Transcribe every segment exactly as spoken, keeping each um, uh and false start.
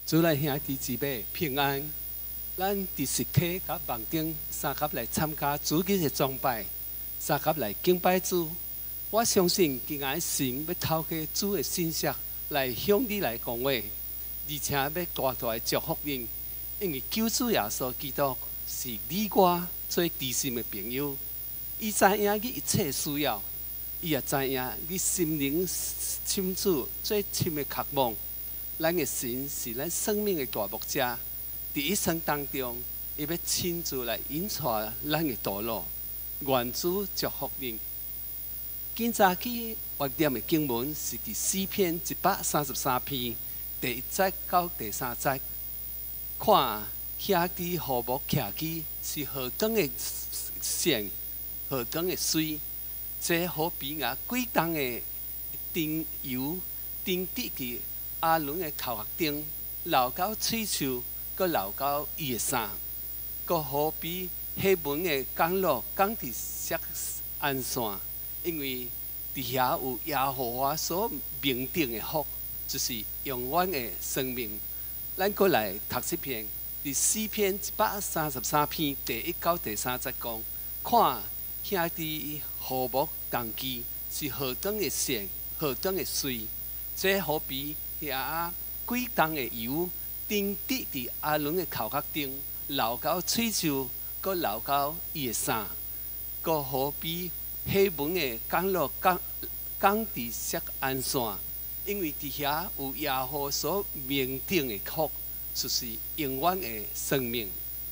主来兄弟姊妹平安，咱伫实体甲网顶三甲来参加主日的崇拜，三甲来敬拜主。我相信今仔神要透过主的信息来向你来讲话，而且要大大的祝福你，因为救主耶稣基督是你我最知心的朋友，伊知影你一切需要，伊也知影你心灵深处最深的渴望。咱的神是咱生命的大牧者，伫一生当中，伊要亲自来引带咱的道路。愿主祝福您。今早起阅念的经文是伫诗篇一百三十三篇第一节到第三节。看遐伫禾木徛起是何等的线，何等的水，这好比啊几重的灯油灯滴去阿伦的头壳顶，流到喙鬚，搁流到伊的衫，搁好比迄文的降落降伫石安线，因为伫遐有耶和华所命定的福，就是永远的生命。咱搁来读一篇，伫诗篇一百三十三篇第一到第三节讲，看遐伫禾木动机是何等的线，何等的水，这好比遐几重的油，滴滴伫阿伦的头壳顶，流到喙鬚，搁流到伊的衫，搁好比迄文的降落降降伫石安线，因为伫遐有耶和华所命定的福，就是永远的生命。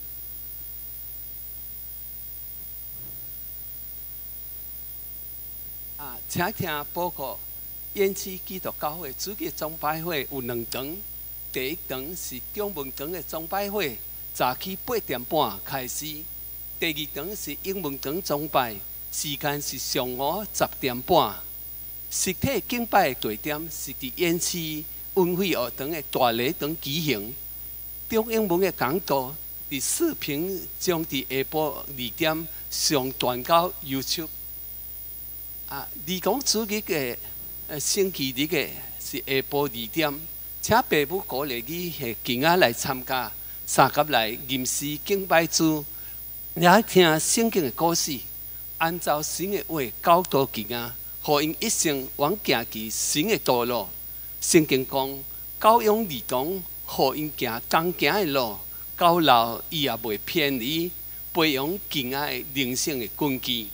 啊，请听报告。延市基督教会主日崇拜会有两场，第一场是中文堂的崇拜会，早起八点半开始；第二场是英文堂崇拜，时间是上午十点半。实体敬拜的地点是伫延市温慧学堂的大礼堂举行。中英文的讲道伫视频将伫下晡二点上传到 YouTube。啊，而讲主日嘅。呃，星期日嘅是下晡二點，請父母鼓勵你係今仔來參加，三甲來吟詩敬拜主，也聽聖經嘅故事，按照神嘅話教導今仔，互因一生往行其神嘅道路。聖經講，教養兒童，互因行剛行嘅路，到老伊也袂偏離，培養今仔嘅靈性嘅根基。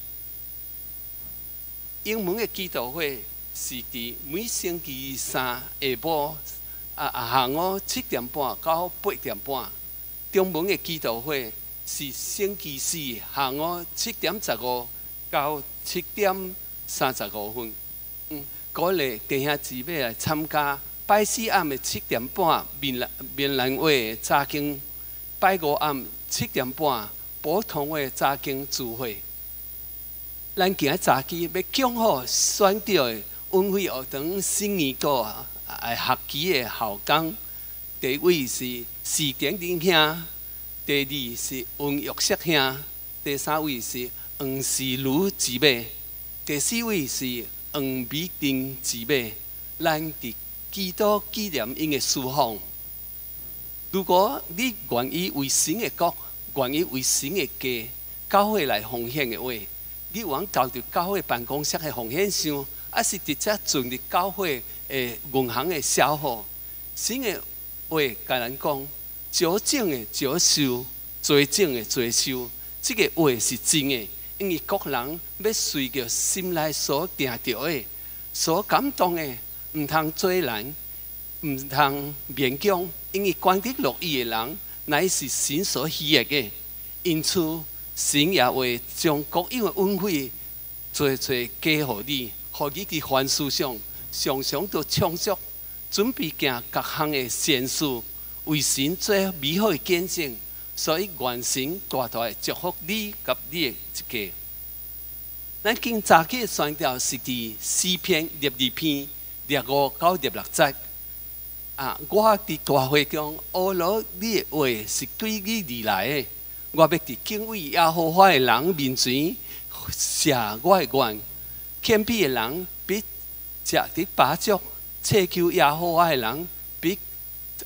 英文嘅基督會。是伫每星期三下晡啊下午七點半到八點半。中文的基督會是星期四下午七點十五到七點三十五分。嗯，鼓勵弟兄姊妹來參加。拜四暗的七點半閩南閩南話的早經，拜五暗七點半普通話早經聚會。咱今仔早起要講好選到的。温慧學堂新年個誒學期嘅校工，第一位是史典林兄，第二是温玉石兄，第三位是黃世如姊妹，第四位是黃美婷姊妹。咱佇基督紀念因嘅事奉。如果你願意為神嘅國，願意為神嘅家，教會來奉獻嘅話，你往交到教會辦公室嘅奉獻箱。啊，是直接進入教會誒銀行嘅消耗。神嘅話甲咱講，少種嘅少收，多種嘅多收。這個話是真嘅，因為各人要隨着心內所定着嘅、所感動嘅，唔通做人，唔通勉強，因為關得樂意嘅人，乃是神所喜悅嘅。因此，神也會將各樣嘅恩惠，做做加互你。互你伫凡事上常常都充足，準備行各項的善事，為神做美好的見證。所以願神大大的祝福你及你的一家。咱今早起的宣調是伫詩篇廿二篇廿五到廿六節。啊，我伫大會中學了你的話是對你而來的，我要伫敬畏耶和華的人面前寫我的願。謙卑的人比食啲飽足，奢求耶和華的人比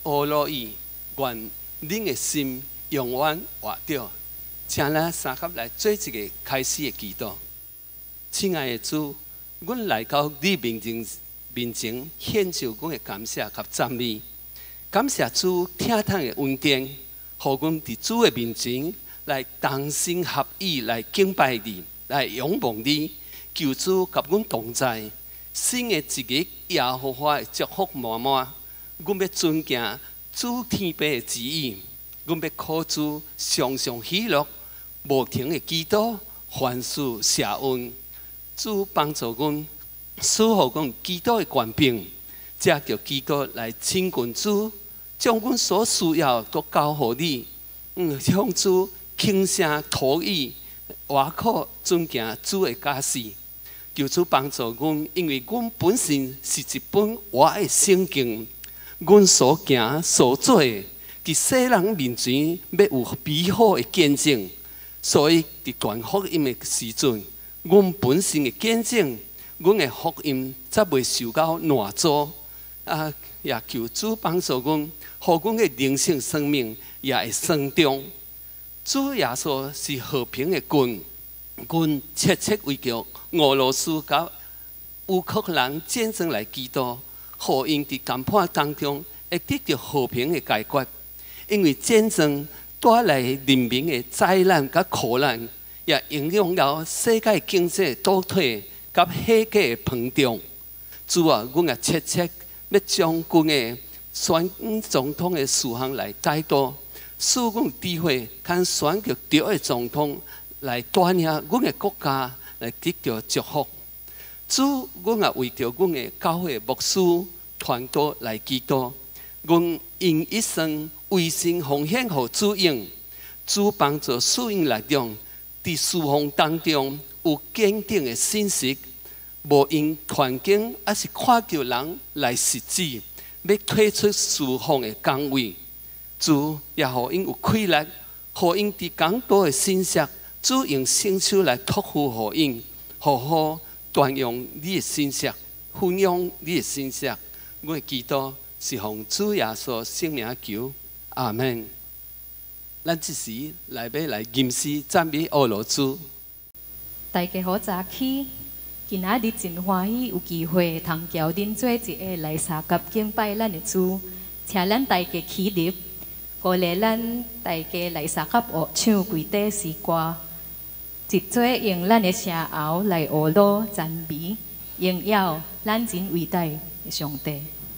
阿罗伊，愿恁的心永远活着。请咱三合来做一个开始的祈祷。亲爱的主，阮来到你面前面前，献上阮的感谢及赞美。感谢主听叹的恩典，互阮伫主的面前来同心合意来敬拜你，来仰望你，求主甲阮同在。新的一日，耶和华的祝福满满。阮要尊敬主天父的旨意，阮要靠主常常喜乐，无停的祈祷，凡事谢恩。主帮助阮，使互阮祈祷的权柄，才叫祈祷来亲近主，将阮所需要都交互你。嗯，向主倾声吐意，活靠尊敬主的家事。求主帮助阮，因为阮本身是一本活的圣经，阮所行所做的，伫世人面前要有美好的见证，所以伫传福音的时阵。阮本身的见证，阮的福音则袂受到难阻。啊，也求主帮助阮，互阮的灵性生命也会成长。主耶稣是和平的君，阮切切为着俄罗斯甲乌克兰战争来祈祷，互因伫谈判当中会得到和平的解决。因为战争带来人民的灾难甲苦难。也影响到世界经济倒退，甲世界的膨胀。主啊，阮也切切要将军的选总统的事项来带到，使阮智慧看选举对的总统来带领阮的国家来得到祝福。主，阮也为着阮的教会牧师团队来祈祷，阮用一生为神奉献予主用，主帮助使用力量。伫侍奉当中有坚定的信息，无因环境还是看到人来实质，要退出侍奉的岗位。主也互因有气力，互因伫更多的信息，主用圣手来托付互因，好好传扬你的信息，分享你的信息。我的祈祷是奉主耶稣圣名求，阿门。咱即时来要来吟诗赞美俄罗斯。 大家好早起，今仔日真欢喜有机会通交恁做一个来三甲敬拜咱的主，请咱大家起立，鼓励咱大家来三甲学唱几底诗歌，一做用咱的声喉来学罗赞美，荣耀咱真伟大的上帝。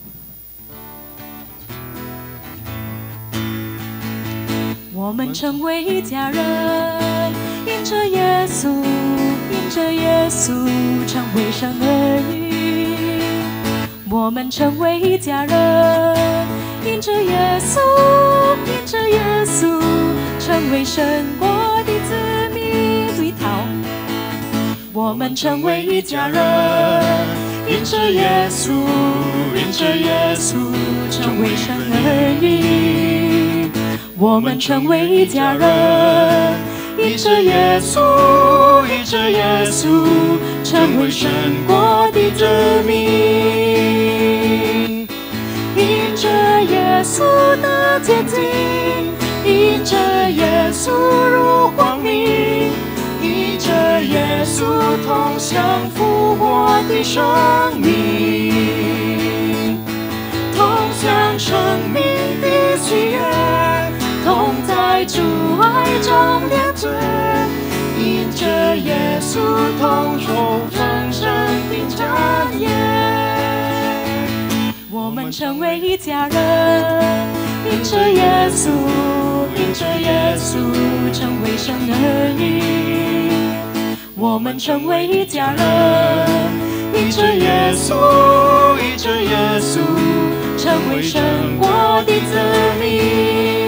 我们成为一家人，因着耶稣，因着耶稣成为神儿女。我们成为一家人，因着耶稣，因着耶稣成为神国的子民。对头。我们成为一家人，因着耶稣，因着耶稣成为神儿女。我们成为一家人，因着耶稣，因着耶稣成为神国的子民。因着耶稣的洁净，因着耶稣入光明，因着耶稣同享复活的生命，同享生命的喜悦，同在主爱中连结，因着耶稣同受丰盛的产业。我们成为一家人，因着耶稣，因着耶稣成为神儿女。我们成为一家人，因着耶稣，因着耶稣成为神国的子民。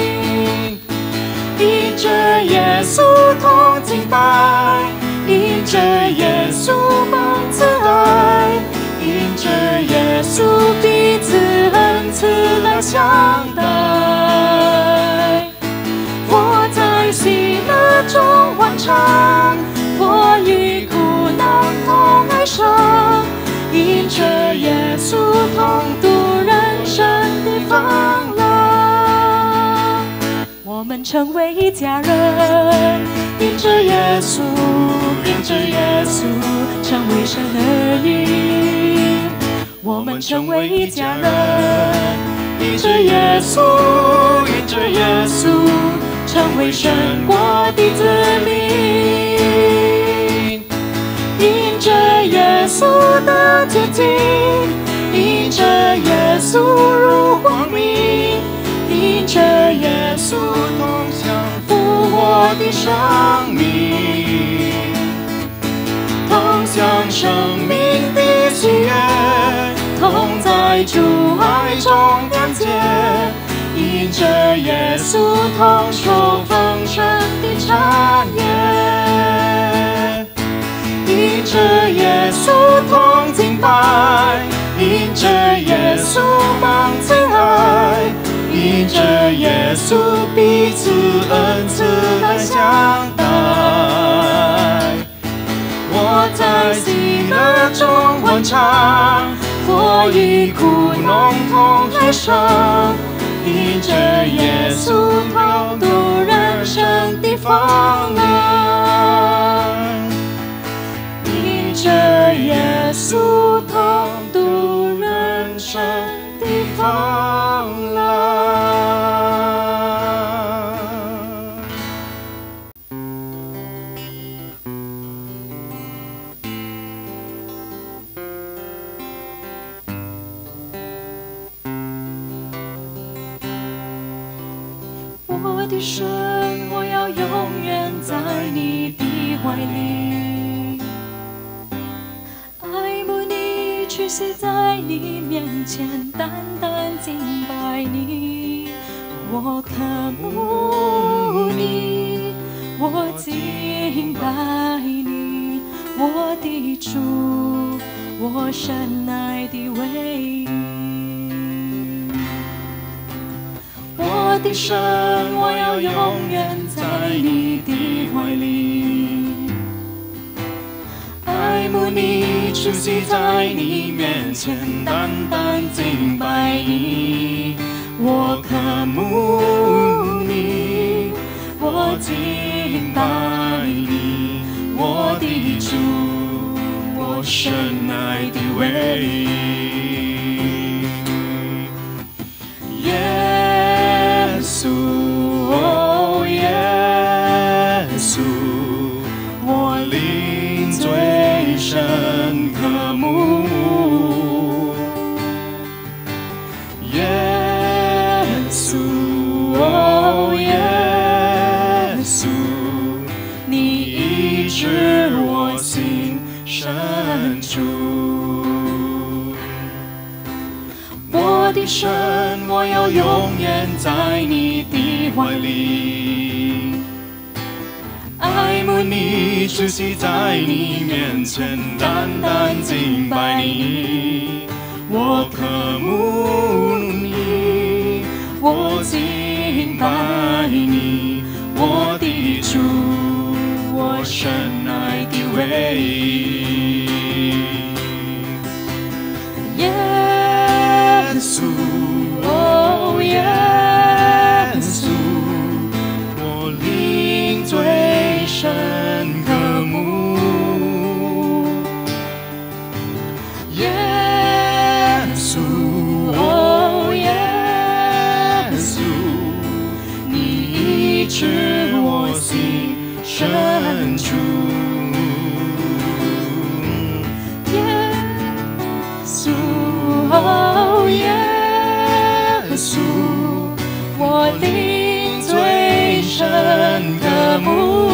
因着耶稣同敬拜，因着耶稣蒙慈爱，因着耶稣彼此恩慈来相待。我在喜乐中欢唱，我与苦难同哀伤，因着耶稣同度人生的烦我们成为一家人，因着耶稣，因着耶稣，成为神儿女。我们成为一家人，因着耶稣，因着耶稣，成为神国的子民。因着耶稣的洁净，因着耶稣入光明，因着耶稣同享复活的生命，同享生命的喜悦，同在主爱中连结，因着耶稣同受丰盛的产业，因着耶稣同敬拜，因着耶稣蒙慈爱，因着耶稣彼此恩慈来相待。我在喜乐中欢唱，我与苦浓同来生，因着耶稣同度人生的风浪，因着耶稣同度人生的风浪。我的神，我要永远在你的怀里，爱慕你，屈膝在你面前，单单敬拜你。我渴慕你，我敬拜你，我的主，我深爱的唯一。我的神，我要永远在你的怀里，爱慕你，屈膝在你面前，单单敬拜你。我渴慕你，我敬拜你，我的主，我深爱的唯一。耶稣，哦耶稣，我灵最深渴慕。耶稣，哦耶稣，你医治我心深处。我的神，我要永远在你的怀里，爱慕你，屈膝在你面前，单单敬拜你。我渴慕你，我敬拜你，我的主，我深爱的唯一。耶稣，哦耶稣，我灵最深渴慕。耶稣，哦耶稣，你医治我心深处。耶稣，哦耶稣，我灵最深渴慕。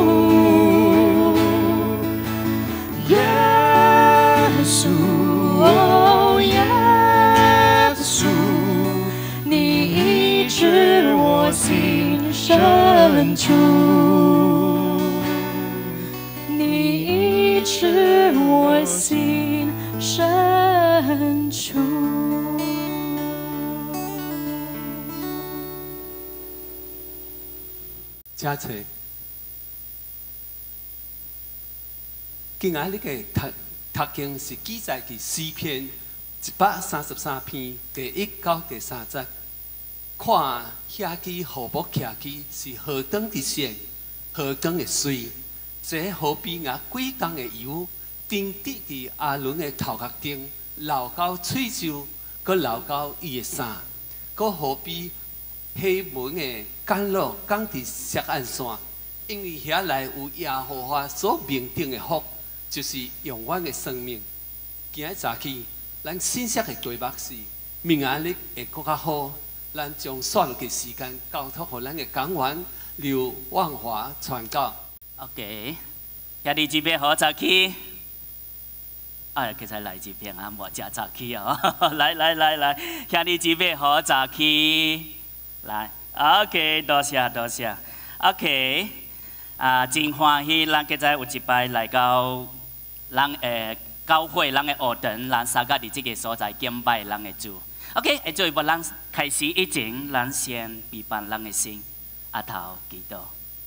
耶稣，哦耶稣，你医治我心深处，你医治我心深处。 嘉册，今仔日嘅读读经是记载嘅诗篇一百三十三篇第一到第三节。 看遐支河木徛起是何等的色，何等的水，这好比牙几工的油，滴滴伫阿伦的头壳顶，流到喙洲，佮流到伊的衫，佮好比黑门的甘露降伫石岸山，因为遐内有耶和华所命定的福，就是永远的生命。今日早起，咱信息的题目是明仔日会更较好。咱将所有嘅时间交托给咱嘅讲员刘万华传教。 OK， 兄弟姊妹好，早起。哎，其實嚟自平安，冇只早起啊！來來來來，兄弟姊妹好，早起。來 ，OK， 多謝多謝。OK， 啊，真歡喜，咱今日有一擺來到咱誒教會，咱嘅學堂，咱三個伫這個所在敬拜咱嘅主。OK， 下做一步，咱開始以前，咱先備辦咱嘅心，阿頭祈禱。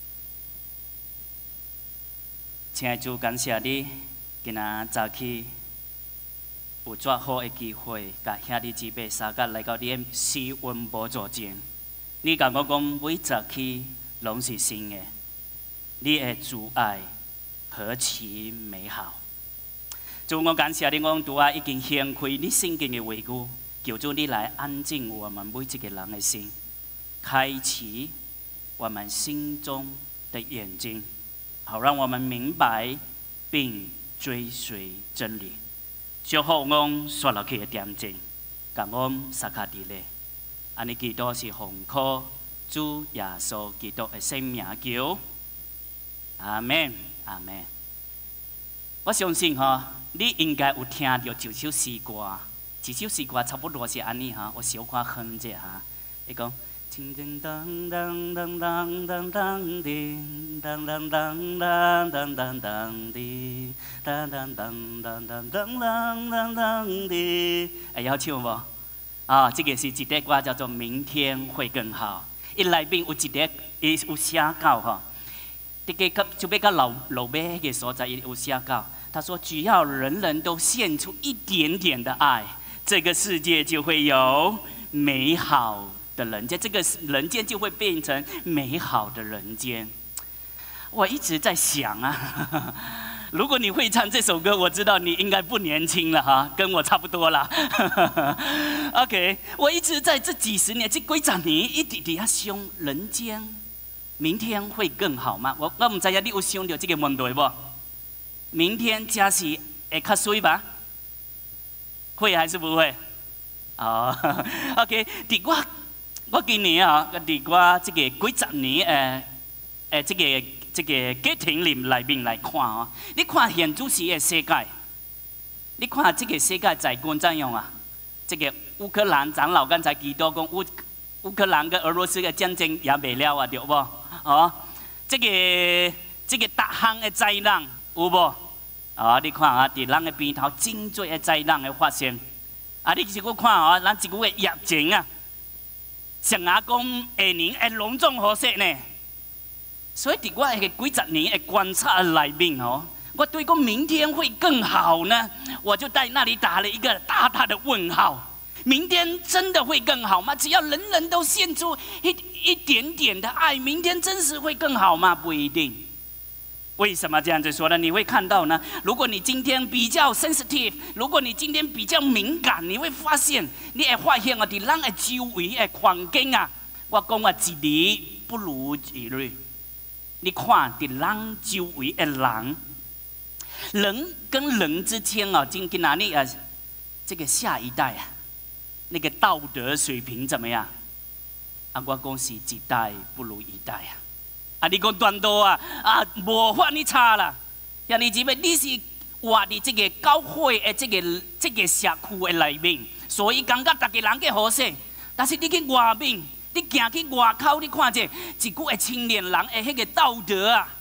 親愛的主，感謝你，今仔早起有這好嘅機會，甲兄弟姊妹三個來到你嘅施恩寶座前。你甲我講，每早起攏是新嘅，你嘅主愛何其美好！主，我感謝你，我拄仔已經掀開你聖經嘅話語。求主你來安靜我們每一個人的心，開啟我們心中的眼睛，好讓我們明白並追隨真理。最後我說落去的點睛，感恩撒卡迪勒，安尼祈禱是奉靠主耶穌基督的聖名求，阿門阿門。我相信吼，你應該有聽到一首詩歌。一首詩歌差不多是安尼哈，我小可哼者哈。伊講：叮叮當當當當當當叮，當當當當當當當叮，當當當當當當當當叮。會曉唱無？啊，這個是一首歌叫做《明天會更好》。伊內面有一首，伊有寫到吼，這個就比較老老尾個所在，伊有寫到，他說：只要人人都獻出一點點的愛。這個世界就會有美好的人間，這個人間就會變成美好的人間。我一直在想啊，如果你會唱這首歌，我知道你應該不年輕了哈，跟我差不多啦。OK， 我一直在這幾十年，這幾十年一直在想，人間明天會更好嗎？我我唔知影你有想到這個問題不？明天假是會較水吧？會還是不會？哦 ，OK， 伫我我今年啊，伫我這個幾十年誒誒，這個這個家庭裡內面來看哦，你看現主時嘅世界，你看這個世界在觀怎樣啊？這個烏克蘭長老剛才提到講烏烏克蘭跟俄羅斯嘅戰爭也未了啊，對不？哦，這個這個大項嘅災難有無？啊！你看啊，伫咱嘅邊頭真多嘅災難嘅發生。啊！你如果看啊，咱一個嘅疫情啊，上下講下年會隆重好勢呢。所以伫我嘅幾十年嘅觀察裡面哦，我對講明天會更好呢，我就在那裡打了一個大大的問號。明天真的會更好嗎？只要人人都獻出一一點點的愛，明天真實會更好嗎？不一定。為什麼這樣子說呢？你會看到呢，如果你今天比較 sensitive， 如果你今天比較敏感，你會發現，你會發現啊，伫咱嘅周圍嘅環境啊，我講啊，一日不如一日。你看伫咱周圍嘅人，人跟人之間啊，今今哪裡啊，這個下一代啊，那個道德水平怎麼樣？啊，我講是一代不如一代啊。啊！你講斷道啊！啊，無法你差啦！兄弟姊妹，你是活伫這個教會的這個這個社區的裡面，所以感覺大家人嘅好勢。但是你去外面，你行去外口，你看者一股嘅青年人嘅迄個道德啊，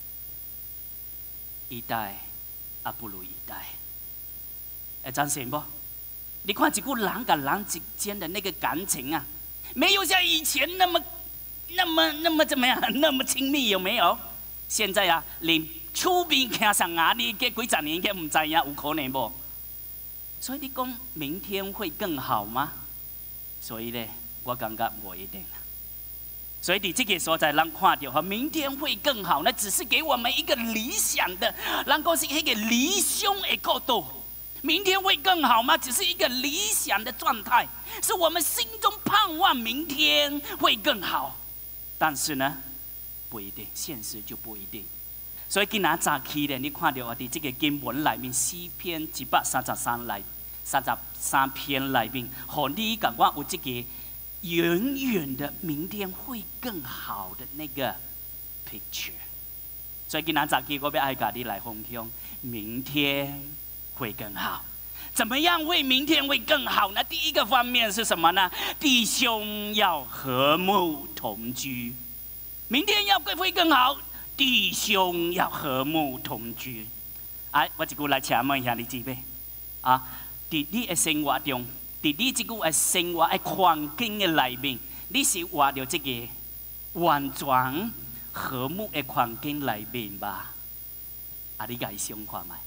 一代啊不如一代。會贊成不？你看一股人跟人之間的那個感情啊，沒有像以前那麼。那麼那麼怎麼樣？那麼親密有沒有？現在啊，連厝邊行上牙，你嘅幾十年嘅唔知呀，有可能不？所以你講明天會更好嗎？所以呢， 我感觉不一定。所以你这个所在，让看到哈，明天会更好，那只是给我们一个理想的，能够是一个理想的角度。明天会更好吗？只是一个理想的状态，是我们心中盼望明天会更好。但是呢，不一定，现实就不一定。所以今仔早起咧，你看到我哋这个经文里面诗篇一百三十三来，三十三篇里面，和你感觉有这个远远的明天会更好的那个 picture。所以今仔早起我要爱家你来分享，明天会更好。怎么样为明天会更好呢？第一个方面是什么呢？弟兄要和睦同居。明天要会更好，弟兄要和睦同居。哎，我一句来请问一下你姊妹，啊，在你的生活中，在你这个生活的环境的里面，你是活到这个完全和睦的环境里面吧？啊，你家想看卖？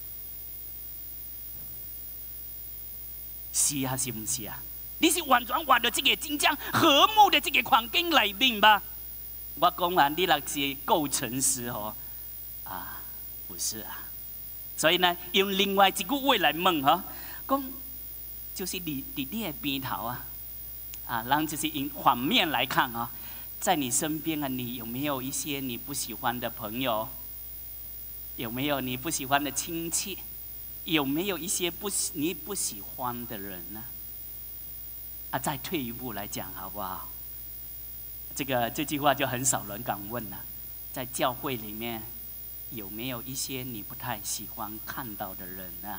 是还是不是啊？你是完全活到这个真正和睦的这个环境里面吧？我讲啊，你若是够诚实哦，啊，不是啊。所以呢，用另外一句话来问哈，讲就是你你你的边头啊，啊，然后就是用反面来看啊，在你身边啊，你有没有一些你不喜欢的朋友？有没有你不喜欢的亲戚？有没有一些不你不喜欢的人呢？啊，再退一步来讲，好不好？这个这句话就很少人敢问了。在教会里面，有没有一些你不太喜欢看到的人呢？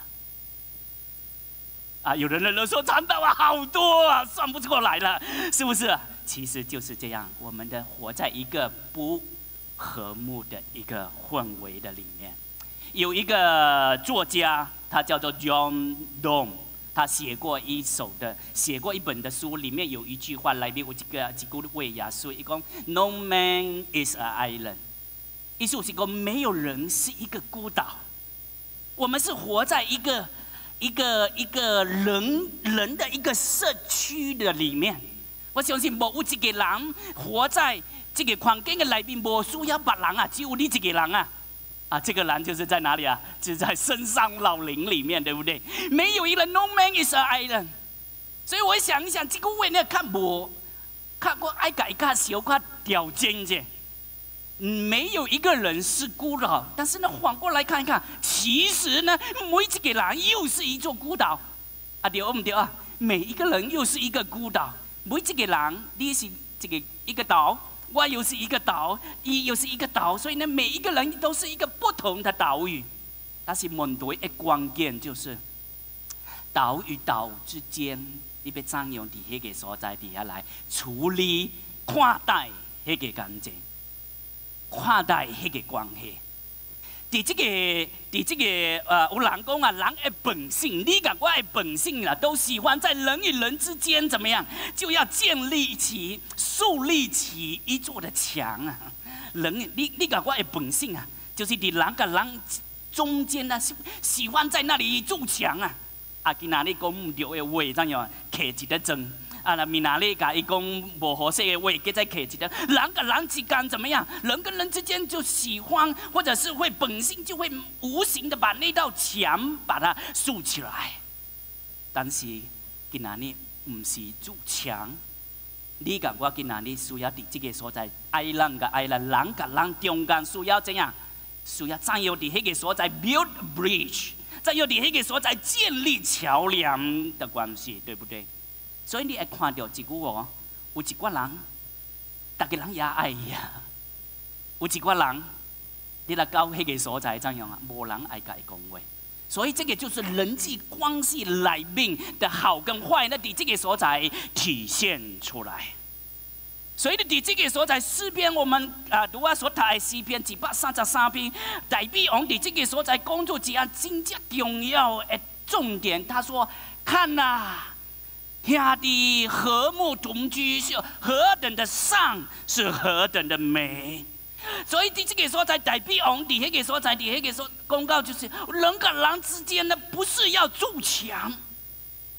啊，有的人都说传道啊，好多啊，算不过来了，是不是？其实就是这样，我们的活在一个不和睦的一个氛围的里面。有一个作家，他叫做 John Donne， 他写过一首的，写过一本的书，里面有一句话，里面有一个几句话呀，所以讲 No man is an island， 意思是讲没有人是一个孤岛，我们是活在一个一个一个人人的一个社区的里面。我相信没有一个人活在这个环境的里面，没需要别人啊，只有你一个人啊。啊，这个人就是在哪里啊？就是在深山老林里面，对不对？没有一个 No man is an island。所以我想一想，这个位呢，看我看过爱改看小看条件啫。没有一个人是孤岛，但是呢，反过来看一看，其实呢，每一个人又是一座孤岛。啊，对唔对啊？每一个人又是一个孤岛，每一个人你是这个一个岛。我又是一个岛，你又是一个岛，所以呢，每一个人都是一个不同的岛屿。但是问题的关键就是，岛与岛之间，你要怎样在那个所在底下来处理、看待那个感情，看待那个关系。在这个，在这个呃，有人讲啊，人的本性，你讲我的本性啊，都喜欢在人与人之间怎么样，就要建立起、树立起一座的墙啊。人，你你讲我的本性啊，就是在人跟人中间呢、啊，喜欢在那里筑墙啊。啊，今仔日讲唔对的话，怎样刻一个针？啊，那明仔日甲伊讲无合适的话，佮再刻一个。人跟人之间怎么样？人跟人之间就喜欢，或者是会本性就会无形的把那道墙把它竖起来。但是今仔日唔是筑墙，你甲我今仔日需要伫这个所在，爱人甲爱人，人甲人中间需要怎样？需要怎样伫迄个所在 build bridge， 怎样伫迄个所在建立桥梁的关系，对不对？所以你会看到一句话，有一挂人，大家人也爱呀；有一挂人，你来到迄个所在怎样啊？无人爱甲伊讲话。所以这个就是人际关系里面的好跟坏，那伫这个所在体现出来。所以伫这个所在诗篇，我们啊读啊所读的诗篇一百三十三篇，代表on伫这个所在工作一项真正重要的重点。他说：“看呐、啊。”兄弟和睦同居是何等的善，是何等的美。所以在这个所在代表我们在那个所在，在那个所公告就是人跟人之间呢，不是要筑墙，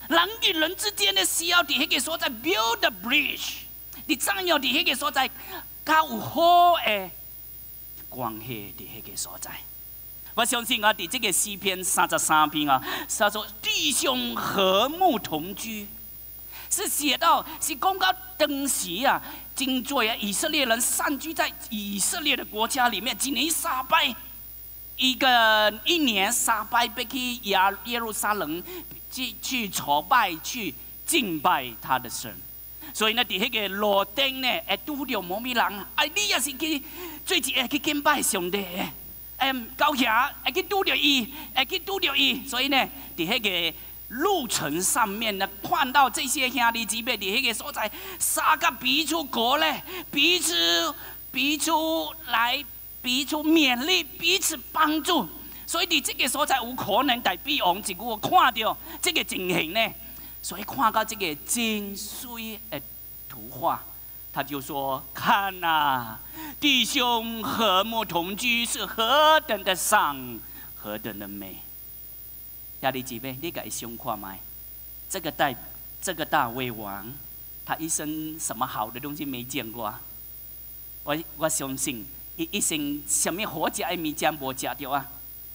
人与人之间的需要，伫迄个所在 build a bridge， 你怎样伫迄个所在，较有好的关系伫迄个所在。我相信啊，伫这个诗篇三十三篇啊，他说弟兄和睦同居，是写到是讲到当时啊，真多啊以色列人散居在以色列的国家里面，一年三拜，一个一年三拜要去耶耶路撒冷去去朝拜去敬拜他的神。所以呢，伫迄个路顶呢，会拄着某物人，哎，你也是去做一下去敬拜上帝的。嗯，高遐会去拄着伊，会去拄着伊，所以呢，伫迄个路程上面呢，看到这些兄弟姊妹伫迄个所在，三个彼此鼓励，彼此彼此来彼此勉励，彼此帮助。所以伫这个所在有可能代表王一句看到这个情形呢，所以看到这个真水的图画。他就说：“看啊，弟兄和睦同居是何等的赏，何等的美。”兄弟姊妹，你给想看吗？这个大这个大卫王，他一生什么好的东西没见过啊？我我相信，伊一生什么好食的物件无食到啊？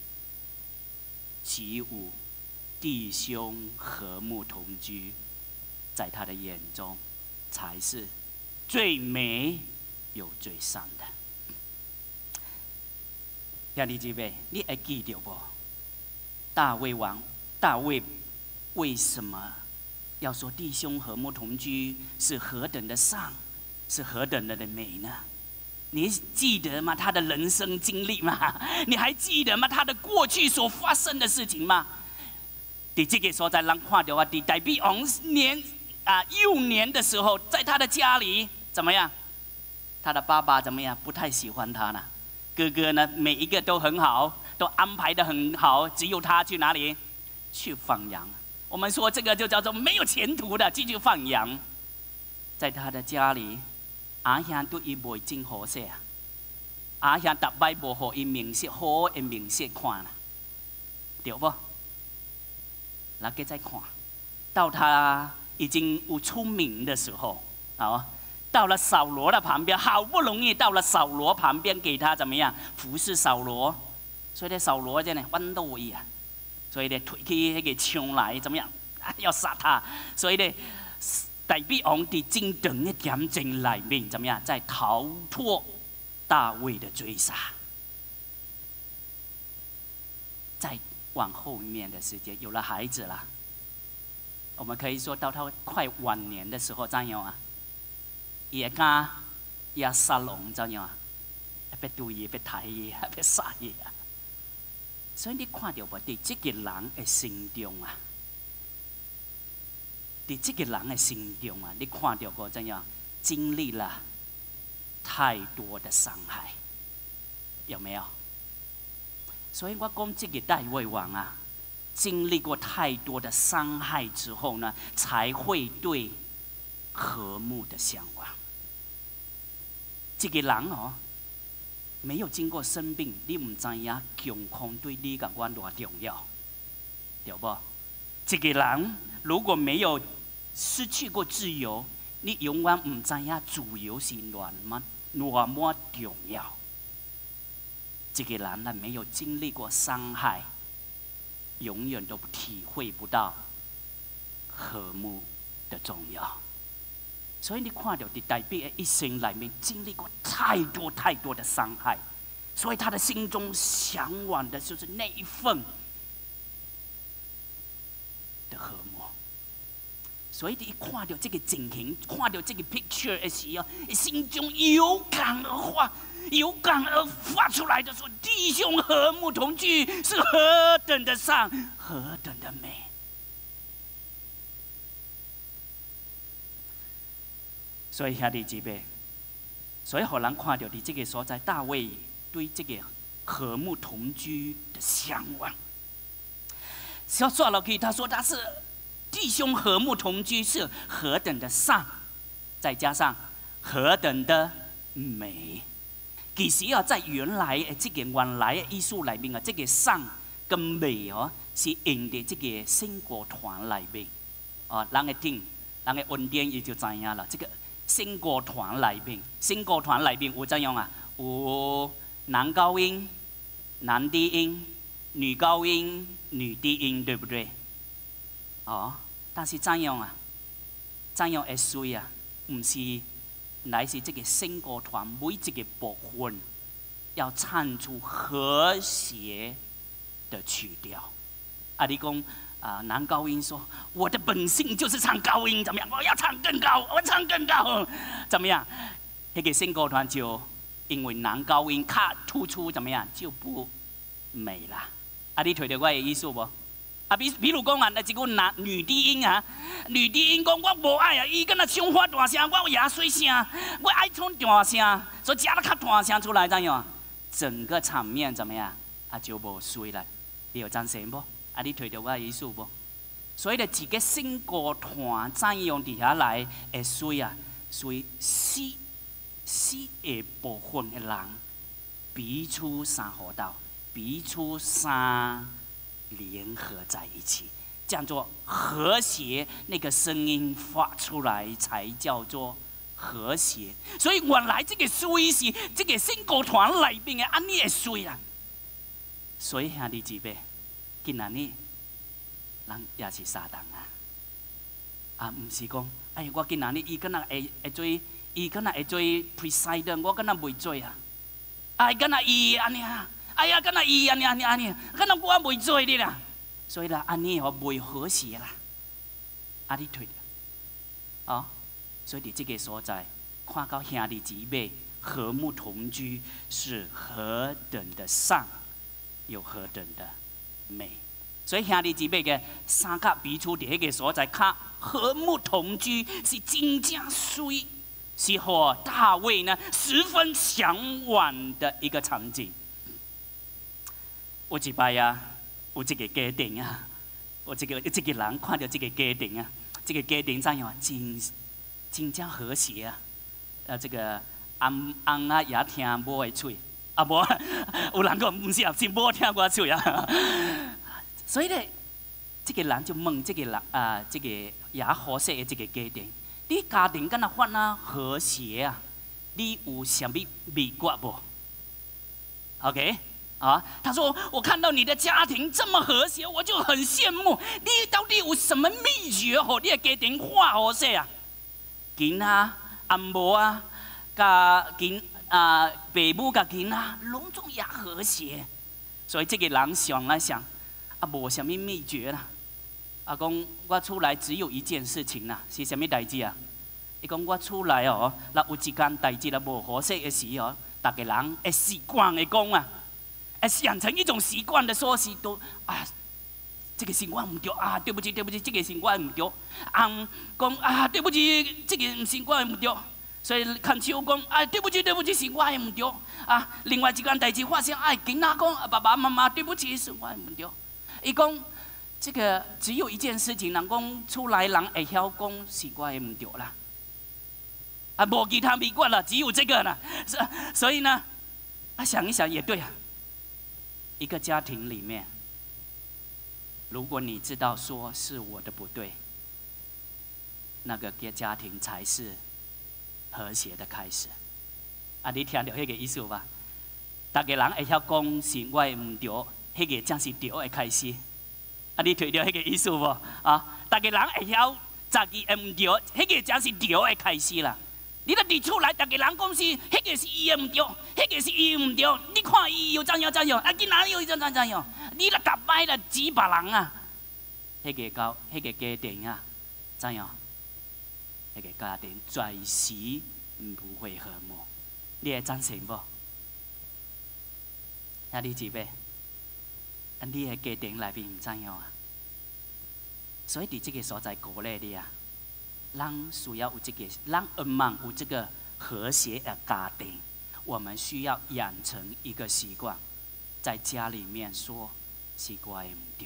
只有弟兄和睦同居，在他的眼中才是最美又最善的。兄弟姊妹，你还记得不？大卫王，大卫为什么要说弟兄和睦同居是何等的善，是何等的美呢？你记得吗？他的人生经历吗？你还记得吗？他的过去所发生的事情吗？在这个时候，在人看到啊，在代表王年啊幼年的时候，在他的家里怎么样？他的爸爸怎么样？不太喜欢他呢。哥哥呢，每一个都很好，都安排得很好，只有他去哪里？去放羊。我们说这个就叫做没有前途的，继续放羊。在他的家里，阿兄对伊袂真好势啊。阿兄逐摆无互伊面色好的面色看啦，对不？然后再看，到他已经有出名的时候，啊。到了扫罗的旁边，好不容易到了扫罗旁边，给他怎么样服侍扫罗？所以呢，扫罗真的弯到位啊，所以呢，推起那个枪来，怎么样？要杀他。所以呢，代表王在真长的战争里面，怎么样，在逃脱大卫的追杀。再往后面的时间，有了孩子了，我们可以说到他快晚年的时候，怎样啊？伊会敢亚撒龙怎样啊？要对伊，要杀伊，要杀伊啊！所以你看到无？伫这个人的心中啊，伫这个人的心中啊，你看到过怎样？经历了太多的伤害，有没有？所以我讲这个大卫王啊，经历过太多的伤害之后呢，才会对和睦的向往。这个人哦，没有经过生病，你唔知影健康对你甲我多重要，对不？这个人如果没有失去过自由，你永远唔知影自由是多么多么重要。这个人呢，没有经历过伤害，永远都体会不到和睦的重要。所以你看到的代表的一生里面经历过太多太多的伤害，所以他的心中向往的就是那一份的和睦。所以你看到这个情形，看到这个 picture 的时候，心中有感而发，有感而发出来的说：弟兄和睦同居是何等的善，何等的美。所以兄弟姊妹，所以互人看到伫这个所在，大卫对这个和睦同居的向往。要说落去，他说他是弟兄和睦同居是何等的善，再加上何等的美。其实啊，在原来的这个原来的艺术里面啊，这个善跟美哦，是用在这个圣歌团里面。 哦，人的顶，人的恩典，伊就知影啦。这个圣歌团里面，圣歌团里面有怎样啊？有男高音、男低音、女高音、女低音，对不对？哦，但是怎样啊？怎样会水啊？唔是，乃是这个圣歌团每一个部分要唱出和谐的曲调。啊，你讲啊，男高音说我的本性就是唱高音，怎么样？我要唱更高，我唱更高，怎么样？那个圣歌团就因为男高音卡突出，怎么样就不美啦？啊，你听到我的意思不？啊，比比如讲啊，那一个男女低音啊，女低音讲我无爱啊，伊敢若唱发大声，我也水声，我爱唱大声，所以加了较大声出来，怎样？整个场面怎么样？啊，就无水了。你有赞成不？啊，你听到我的意思不？所以咧，一个圣歌团怎样伫遐来会水啊？所以四四个部分的人彼此三合道，彼此三联合在一起，这样做和谐，那个声音发出来才叫做和谐。所以原来这个水是这个圣歌团里面的安尼的水啊。所以兄弟姊妹，今仔日人也是撒旦啊，啊，唔是讲，哎，我今仔日伊敢若会会做，伊敢若会做 president， 我敢若袂做啊，哎，敢若伊安尼啊。哎呀，敢若伊安尼安尼安尼，敢若我袂做你啦，所以啦，安尼哦袂和谐啦，啊你退哦，所以伫这个所在，看到兄弟姊妹和睦同居是何等的善，又何等的美。所以兄弟姊妹嘅三角彼此伫迄个所在，较和睦同居是真正水，是和大卫呢十分向往的一个场景。有一摆啊，有一个家庭啊，有一个一个人看到这个家庭啊，这个家庭怎样啊？真真正和谐啊！啊，这个翁翁啊也听某的嘴，啊无，有人讲唔是啊，是某听我嘴啊。所以咧，这个人就问这个人啊，这个也和谐的这个家庭，你家庭敢若发啊和谐啊？你有啥物秘诀无 ？OK。啊，他说：“我看到你的家庭这么和谐，我就很羡慕。你到底有什么秘诀？吼，你的家庭化和谐啊？囡啊、阿婆啊、甲囡啊、爸母甲囡啊，拢总也和谐。所以这个人想来想，啊，无什么秘诀啦。啊，讲我出来只有一件事情啦，是什么代志啊？伊讲我出来哦，若有一件代志啦无和谐的时哦，大家人会习惯的讲啊。”哎，养成一种习惯的说是都啊，这个情况唔对啊，对不起对不起，这个情况唔对，啊讲啊对不起，这个情况唔对，所以看手讲啊对不起对不起，情况唔对啊。另外一件代志发生，哎，囡仔讲爸爸妈妈对不起，情况唔对。伊讲这个只有一件事情，人讲出来人会晓讲情况唔对啦，啊无其他秘诀啦，只有这个啦。所以呢，啊想一想也对啊。一个家庭里面，如果你知道说是我的不对，那个家庭才是和谐的开始。啊，你听到迄个意思吧？大家人会晓讲是我的唔对，迄个才是对的开始。啊，你听到迄个意思无？啊，大家人会晓自己的唔对，迄个才是对的开始啦。你若伫厝内，大家人讲是，迄个是伊的唔对，迄个是伊唔对。你看伊又怎样怎样，啊，囡仔又怎样怎样。你若夹歹了指别人啊，迄个教，迄个家庭啊，怎样？迄个家庭暂时不会和睦。你会赞成不？兄弟姊妹，啊，你的家庭内面唔怎样啊？所以伫这个所在鼓励你啊。让需要有这个，让恩望有这个和谐的家庭，我们需要养成一个习惯，在家里面说是我的唔对，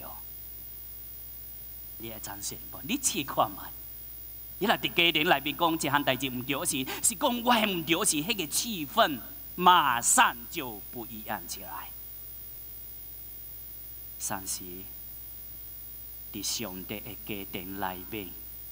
你会赞成不？你试看嘛，你若伫家庭内面讲一项代志唔对时，是讲我的唔对时，迄个气氛马上就不一样起来。但是伫上帝的家庭内面。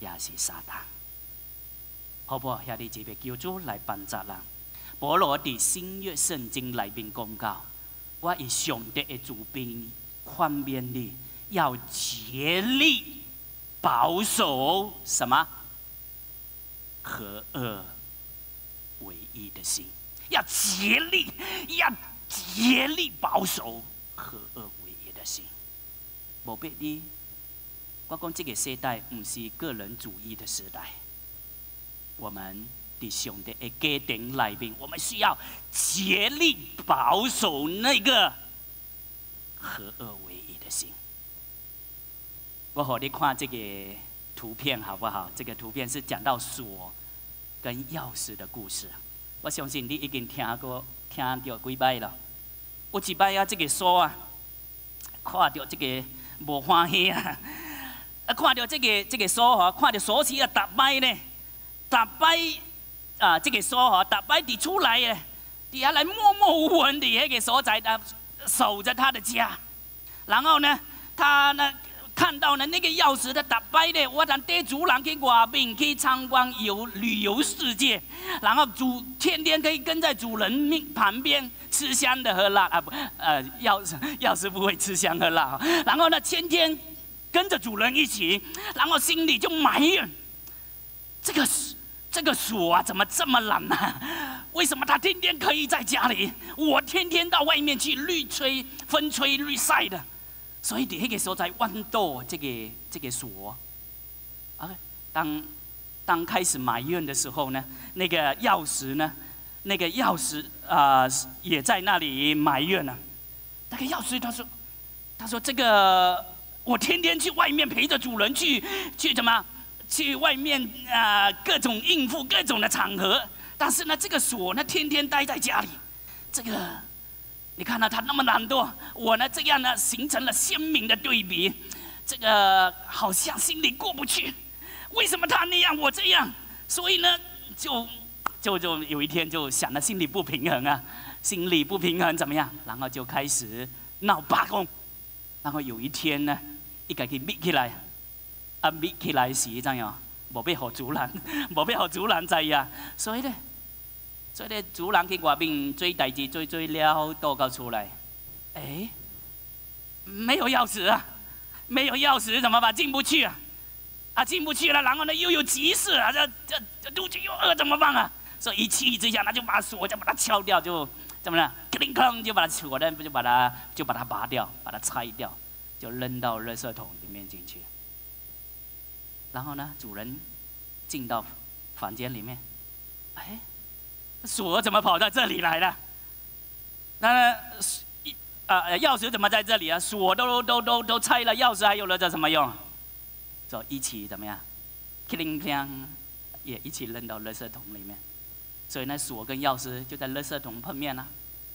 也是撒旦。好不好？兄弟姊妹，求主来帮助人。保罗伫新约圣经内面讲到，我以上帝的主兵宽勉你，要竭力保守什么？合二为一的心，要竭力，要竭力保守合二为一的心。无必你，我讲这个时代不是个人主义的时代，我们的上帝的家庭内面，我们需要竭力保守那个合二为一的心。我给你看这个图片好不好？这个图片是讲到锁跟钥匙的故事。我相信你已经听过、听到几摆了。有一摆啊，这个锁啊，看到这个无欢喜啊，啊，看到这个这个锁吼，看到锁匙啊，逐摆呢，逐摆啊，这个锁吼，逐摆伫厝内诶，伫遐来默默无闻伫迄个所在啊，守着他的家。然后呢，他呢？看到呢，那个钥匙的打败的，我让带主人去外面去参观游旅游世界，然后主天天可以跟在主人面旁边吃香的喝辣啊不呃钥匙钥匙不会吃香喝辣，然后呢天天跟着主人一起，然后心里就埋怨这个这个锁啊怎么这么懒呢、啊？为什么他天天可以在家里，我天天到外面去绿吹风吹日晒的？所以，伫迄个所在豌豆这个这个锁，啊，当当开始埋怨的时候呢，那个钥匙呢，那个钥匙啊、呃、也在那里埋怨了。那个钥匙他说，他说这个我天天去外面陪着主人去去怎么去外面啊、呃、各种应付各种的场合，但是呢这个锁呢天天待在家里，这个。你看到他那么懒惰，我呢这样呢形成了鲜明的对比，这个好像心里过不去，为什么他那样我这样？所以呢就就就有一天就想到心里不平衡啊，心里不平衡怎么样？然后就开始闹罢工，然后有一天呢，一个去密起来，啊密起来是怎样？无要给主人，无要给主人知呀，所以呢。所以咧，主人去外面做代志，做做了，倒到出来，哎，没有钥匙啊，没有钥匙怎么办？进不去啊，啊进不去了，然后呢又有急事啊，这这这肚子又饿怎么办啊？所以一气之下，他就把锁就把它敲掉，就怎么样？叮铃哐就把它锁呢，就把它就把它拔掉，把它拆掉，就扔到垃圾桶里面进去。然后呢，主人进到房间里面，哎。锁怎么跑到这里来了？那啊钥匙怎么在这里啊？锁都都都都拆了，钥匙还有了这什么用？就一起怎么样？叮铃铛也一起扔到垃圾桶里面。所以呢，锁跟钥匙就在垃圾桶碰面了。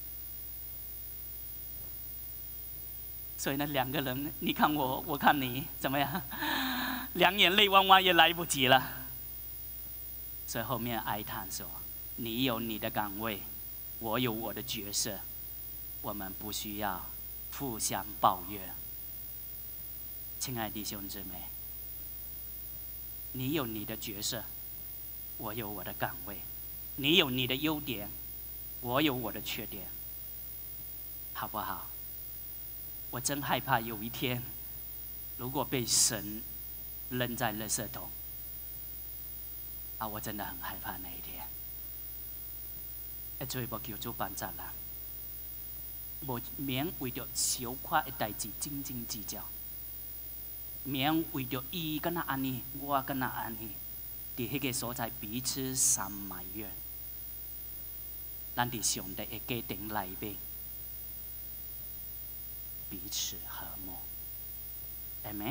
所以呢，两个人你看我，我看你，怎么样？两眼泪汪汪也来不及了。所以后面哀叹说。你有你的岗位，我有我的角色，我们不需要互相抱怨。亲爱的弟兄姊妹，你有你的角色，我有我的岗位；你有你的优点，我有我的缺点，好不好？我真害怕有一天，如果被神扔在垃圾桶，啊，我真的很害怕那一天。会做无叫做帮助人，无免为着小块的代志斤斤计较，免为着伊敢若安尼，我敢若安尼，伫迄个所在彼此相埋怨。咱伫上帝的家庭内面，彼此和睦。阿们。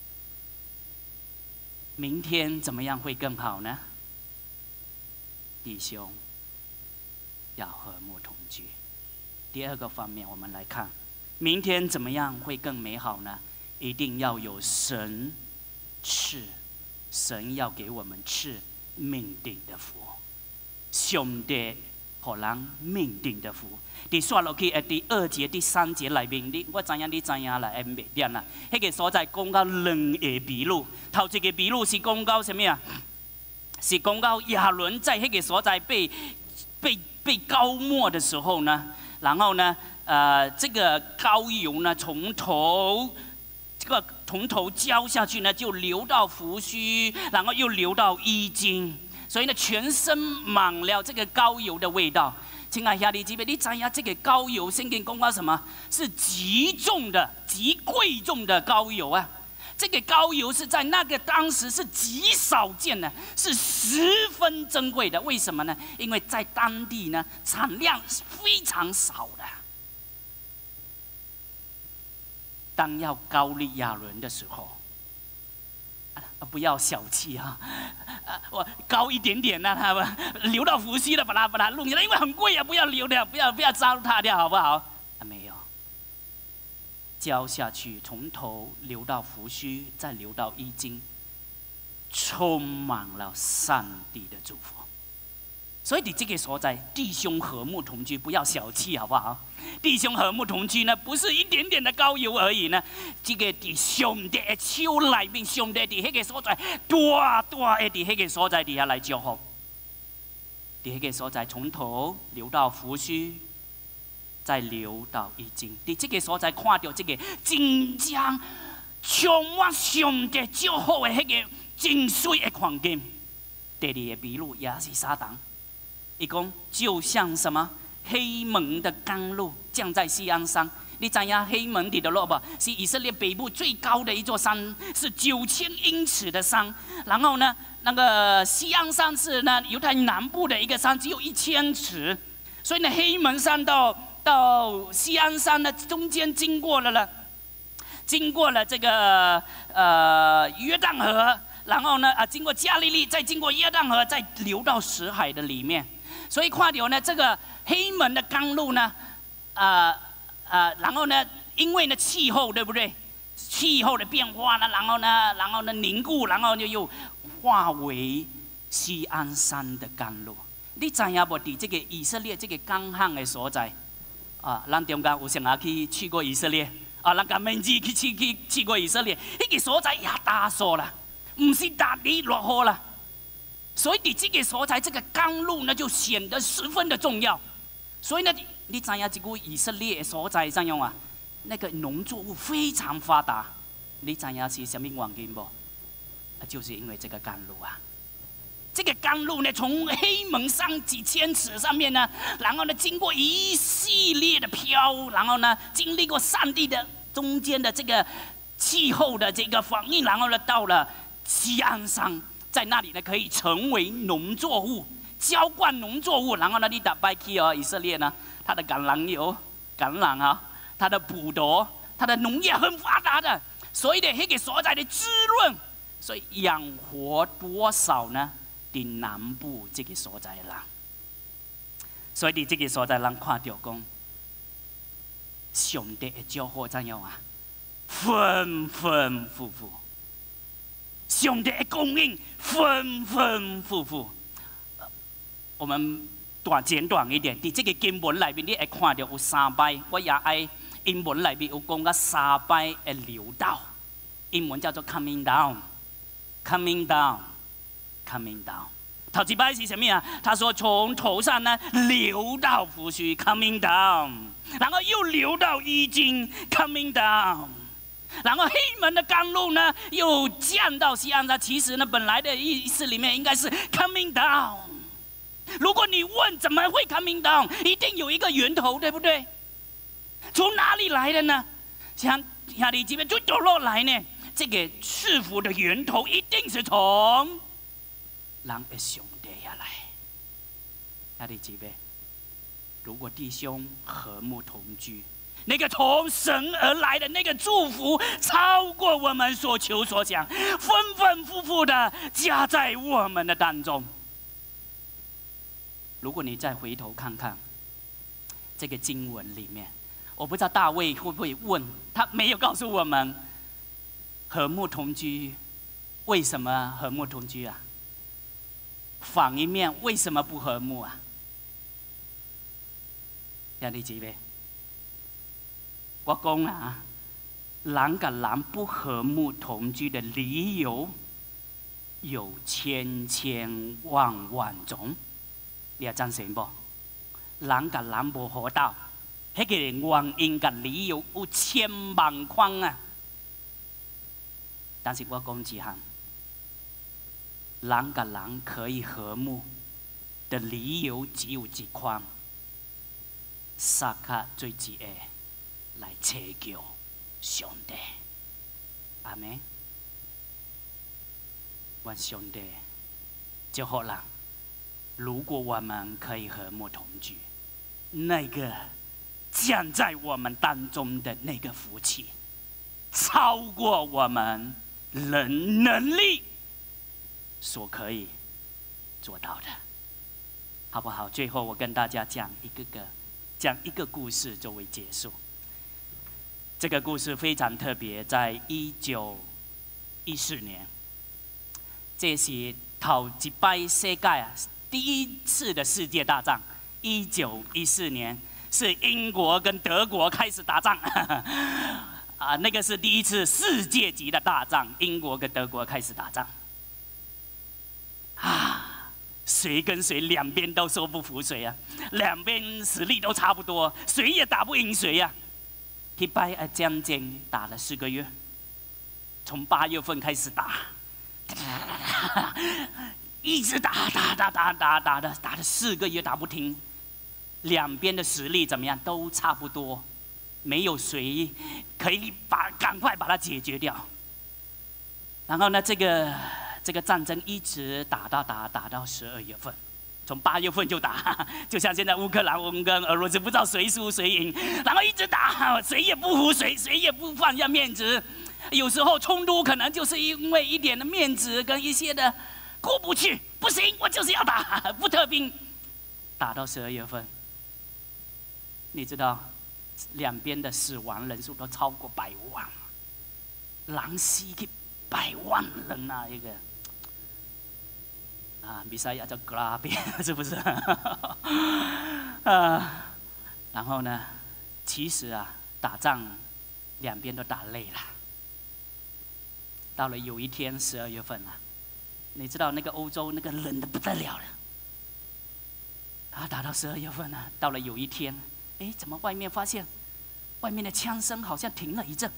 明天怎么样会更好呢？弟兄。要和睦同居。第二个方面，我们来看，明天怎么样会更美好呢？一定要有神赐，神要给我们赐命定的福。上帝互人命定的福。伫刷落去，诶，第二节、第三节内面，你我知影，你知影啦，诶，袂点啦。迄个所在讲到两个比喻，头一个比喻是讲到什么啊？是讲到亚伦在迄个所在被被被膏抹的时候呢，然后呢，呃，这个膏油呢，从头这个从头浇下去呢，就流到胡须，然后又流到衣襟，所以呢，全身满了这个膏油的味道。亲爱兄弟姐妹，你知影这个膏油，圣经讲到什么？是极重的、极贵重的膏油啊！这个膏油是在那个当时是极少见的，是十分珍贵的。为什么呢？因为在当地呢，产量是非常少的。当要膏立亚伦的时候，啊，不要小气啊！啊，我高一点点呢，他们流到胡须了，把它把它弄起来，因为很贵啊，不要流掉，不要不要糟蹋掉，好不好？啊，没有，浇下去，从头流到胡须，再流到衣襟，充满了上帝的祝福。所以你这个所在，弟兄和睦同居，不要小气，好不好？弟兄和睦同居呢，不是一点点的膏油而已呢。这个伫上帝的手内面，上帝伫迄个所在，大大的伫迄个所在底下来祝福。伫迄个所在，从头流到胡须，再流到衣襟。伫这个所在看到这个真正充满上帝祝福的迄个真水的环境。第二个比喻也是撒旦。伊讲就像什么黑门的甘露降在锡安山，你知影黑门底的路不？是以色列北部最高的一座山，是九千英尺的山。然后呢，那个锡安山是呢犹太南部的一个山，只有一千尺。所以呢，黑门山到到锡安山呢中间经过了了，经过了这个呃约旦河，然后呢啊经过加利利，再经过约旦河，再流到死海的里面。所以看到呢，这个黑门的甘露呢，呃呃，然后呢，因为呢气候对不对？气候的变化呢，然后呢，然后呢凝固，然后就又化为锡安山的甘露。你知影无？伫这个以色列这个干旱的所在啊，咱中间有谁啊去去过以色列啊？咱甘面子去去去去过以色列，迄个所在也大数啦，唔是大地落雨啦。所以你这个所在，这个甘露呢，就显得十分的重要。所以呢，你知影这个以色列所在怎样啊？那个农作物非常发达。你知影是什么原因不？就是因为这个甘露啊。这个甘露呢，从黑门山几千尺上面呢，然后呢，经过一系列的漂，然后呢，经历过上帝的中间的这个气候的这个反应，然后呢，到了锡安山。在那里呢，可以成为农作物，浇灌农作物。然后呢，你打败去哦，以色列呢，它的橄榄油、橄榄啊，它的葡萄、它的农业很发达的，所以呢，那个所在的滋润，所以养活多少呢？在南部这个所在的人，所以你这个所在人看到讲，上帝的祝福怎样啊？丰丰富富。上帝的供应丰丰富富。我们短简短一点，在这个经文里面，你会看到有三摆，我也爱英文里面有讲到三摆的流道，英文叫做 coming down，coming down，coming down。头一摆是什么啊？他说从头上呢流到胡须 ，coming down， 然后又流到衣襟 ，coming down。然后黑门的甘露呢，又降到锡安山。其实呢，本来的意思里面应该是 coming down。如果你问怎么会 coming down， 一定有一个源头，对不对？从哪里来的呢？像兄弟姐妹就掉落来呢，这个赐福的源头一定是从人的上帝而来。兄弟姐妹，如果弟兄和睦同居，那个从神而来的那个祝福，超过我们所求所想，丰丰富富的加在我们的当中。如果你再回头看看这个经文里面，我不知道大卫会不会问，他没有告诉我们和睦同居，为什么和睦同居啊？反一面为什么不和睦啊？ 兄弟姊妹，我讲啊，人跟人不和睦同居的理由有千千万万种，你也赞成不？人跟人不合道，迄个原因跟理由有千万款啊。但是我讲一项，人跟人可以和睦的理由只有一款。撒卡最直的来祈求上帝，阿门。愿上帝祝福人。如果我们可以和睦同居，那个降在我们当中的那个福气，超过我们人能力所可以做到的，好不好？最后我跟大家讲一个个。讲一个故事作为结束。这个故事非常特别，在一九一四年，这是头一摆世界啊第一次的世界大战。一九一四年是英国跟德国开始打仗，啊，那个是第一次世界级的大战，英国跟德国开始打仗，啊。谁跟谁两边都说不服谁啊，两边实力都差不多，谁也打不赢谁呀、啊。一摆啊，将近打了四个月，从八月份开始打，一直打打打打打打的打了四个月打不停，两边的实力怎么样都差不多，没有谁可以把赶快把它解决掉。然后呢，这个。这个战争一直打到打打到十二月份，从八月份就打，就像现在乌克兰我们跟俄罗斯不知道谁输谁赢，然后一直打，谁也不服谁，谁也不放下面子。有时候冲突可能就是因为一点的面子跟一些的过不去，不行，我就是要打，不特兵。打到十二月份，你知道两边的死亡人数都超过百万，人死去百万人啊，一个。啊，比赛要叫格拉比，是不是？啊，然后呢，其实啊，打仗两边都打累了。到了有一天十二月份啊，你知道那个欧洲那个冷的不得了了。啊，打到十二月份啊，到了有一天，哎，怎么外面发现，外面的枪声好像停了一阵。